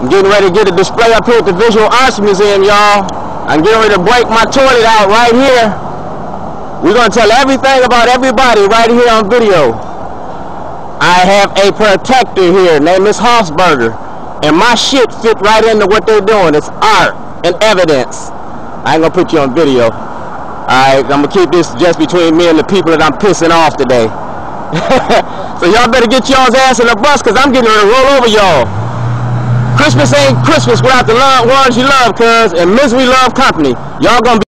I'm getting ready to get a display up here at the Visual Arts Museum, y'all. I'm getting ready to break my toilet out right here. We're going to tell everything about everybody right here on video. I have a protector here named Miss Hoffsberger, and my shit fit right into what they're doing. It's art and evidence. I ain't going to put you on video. Alright, I'm going to keep this just between me and the people that I'm pissing off today. So y'all better get y'all's ass in the bus, because I'm getting ready to roll over y'all. Christmas ain't Christmas without the ones you love, cuz, and misery love company. Y'all gonna be